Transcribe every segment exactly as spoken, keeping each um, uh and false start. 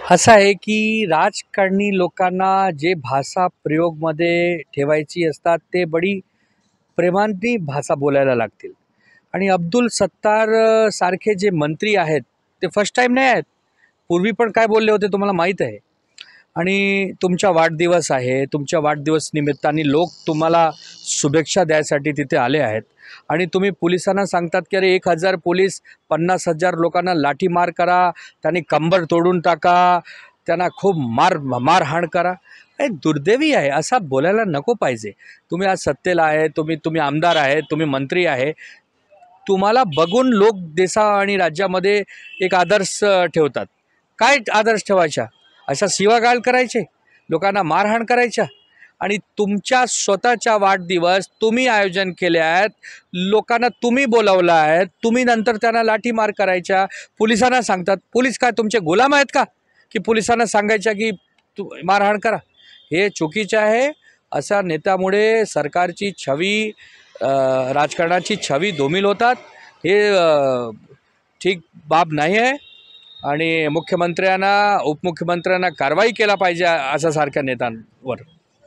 असं आहे की राजकारणी लोकांना जे भाषा प्रयोगमध्ये ठेवायची असतात ते बडी प्रेमाने भाषा बोलायला लागतील। आणि अब्दुल सत्तार अ, सारखे जे मंत्री आहेत ते फर्स्ट टाइम नाही आहेत, पूर्वी पण काय बोलले होते तुम्हाला माहीत आहे। आणि तुमचा वाढदिवस आहे, तुमच्या वाढदिवस निमित्ताने लोक तुम्हाला शुभेच्छा द्यायसाठी तिथे आले आहेत आणि तुम्ही पोलिसांना सांगतात की अरे एक हजार पोलीस पन्नास हजार लोकांना लाठीमार करा, त्यांनी कंबर तोडून टाका, त्यांना खूप मार मारहाण करा। हे दुर्दैवी आहे, असं बोलायला नको पाहिजे। तुम्ही आज सत्तेला आहे, तुम्ही तुम्ही आमदार आहे, तुम्ही मंत्री आहे, तुम्हाला बघून लोक देशा आणि राज्यामध्ये एक आदर्श ठेवतात। काय आदर्श ठेवायचा? अशा शिवागाळ करायचे, लोकांना मारहाण करायच्या आणि तुमच्या स्वतःचा वाढदिवस तुम्ही आयोजन केले आहेत, लोकांना तुम्ही बोलावलं आहे, तुम्ही नंतर त्यांना लाठीमार करायच्या, पोलिसांना सांगतात। पोलीस काय तुमचे गुलाम आहेत का की पोलिसांना सांगायच्या की तू मारहाण करा? हे चुकीचे आहे। अशा नेत्यामुळे सरकारची छवी अ, राजकारणाची छवी धूमिल होतात। हे अ, ठीक बाब नाही आहे आणि मुख्यमंत्र्यांना उपमुख्यमंत्र्यांना कारवाई केला पाहिजे अशा सारख्या नेत्यांवर।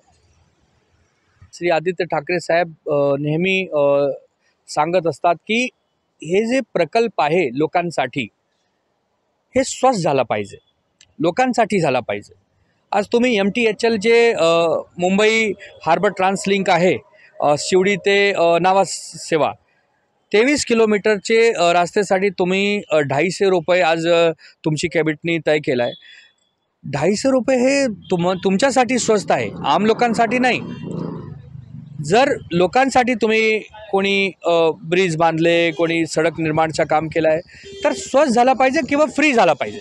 श्री आदित्य ठाकरे साहेब अ, नेहमी अ, सांगत असतात की हे जे प्रकल्प आहे लोकांसाठी हे स्वस्त झाला पाहिजे, लोकांसाठी झाला पाहिजे। आज तुम्ही M T H L J अ, मुंबई हार्बर ट्रान्सलिंक आहे, अ, शिवडी ते अ, नावास सेवा तेवीस किलोमीटरचे अ, रास्तेसाठी तुम्ही अ, ढाईशे रुपये आज अ, तुमची कॅबिनेटनी तय केला आहे। ढाईशे रुपये हे तुम तुमच्यासाठी स्वस्त आहे, आम लोकांसाठी नाही। जर लोकांसाठी तुम्ही कोणी अ, ब्रिज बांधले, कोणी सडक निर्माणचं काम केलं आहे तर स्वस्त झाला पाहिजे किंवा फ्री झाला पाहिजे।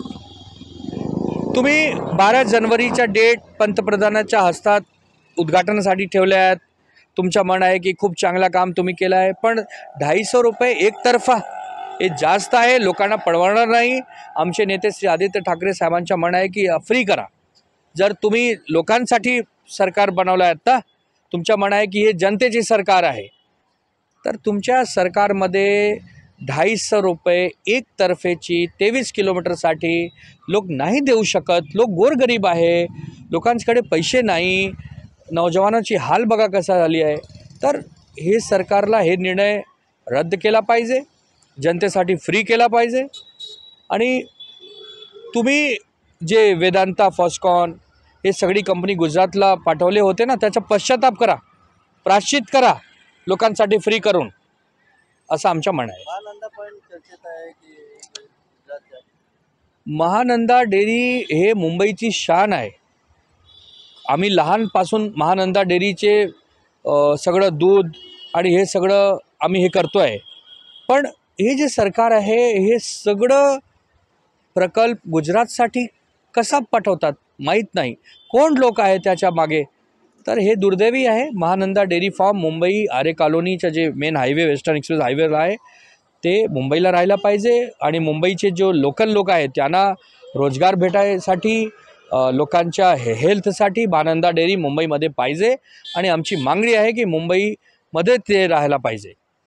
तुम्ही बारा जानेवारीच्या डेट पंतप्रधानाच्या हस्तात उद्घाटनासाठी ठेवले आहेत, तुमचं मन आहे की खूप चांगला काम तुम्ही केलं आहे, पण ढाईशे रुपये एकतर्फा हे जास्त आहे, लोकांना परवडणार नाही। आमचे नेते श्री आदित्य ठाकरे साहेबांचं मन आहे की फ्री करा। जर तुम्ही लोकांसाठी सरकार बनवलं आहे ना, तुमचं मन आहे की हे जनतेची सरकार आहे, तर तुमच्या सरकारमध्ये ढाईशे रुपये एकतर्फेची तेवीस किलोमीटरसाठी लोक नाही देऊ शकत। लोक गोरगरीब आहे, लोकांकडे पैसे नाही, नौजवानाची हाल बघा कसा झाली आहे। तर हे सरकारला हे निर्णय रद्द केला पाहिजे, जनतेसाठी फ्री केला पाहिजे। आणि तुम्ही जे वेदांता फॉस्कॉन हे सगळी कंपनी गुजरातला पाठवले होते ना, त्याचा पश्चाताप करा, प्रायश्चित करा लोकांसाठी फ्री करून, असं आमचं म्हणणं आहे। महानंदा पण चर्चेत आहे की गुजरातच्या महानंदा डेअरी हे मुंबईची शान आहे। आम्ही लहानपासून महानंदा डेअरीचे अ, सगळं दूध आणि हे सगळं आम्ही हे करतो आहे, पण हे जे सरकार आहे हे सगळं प्रकल्प गुजरातसाठी कसा पाठवतात माहीत नाही, कोण लोक आहे त्याच्या मागे। तर हे दुर्दैवी आहे। महानंदा डेअरी फार्म मुंबई आरे कॉलोनीचं जे मेन हायवे वेस्टर्न एक्सप्रेस हायवेला आहे ते मुंबईला राहायला पाहिजे आणि मुंबईचे जो लोकल लोक आहेत त्यांना रोजगार भेटायसाठी अ, लोकांच्या हे हेल्थसाठी महानंदा डेअरी मुंबईमध्ये पाहिजे आणि आमची मागणी आहे की मुंबईमध्ये ते राहायला पाहिजे।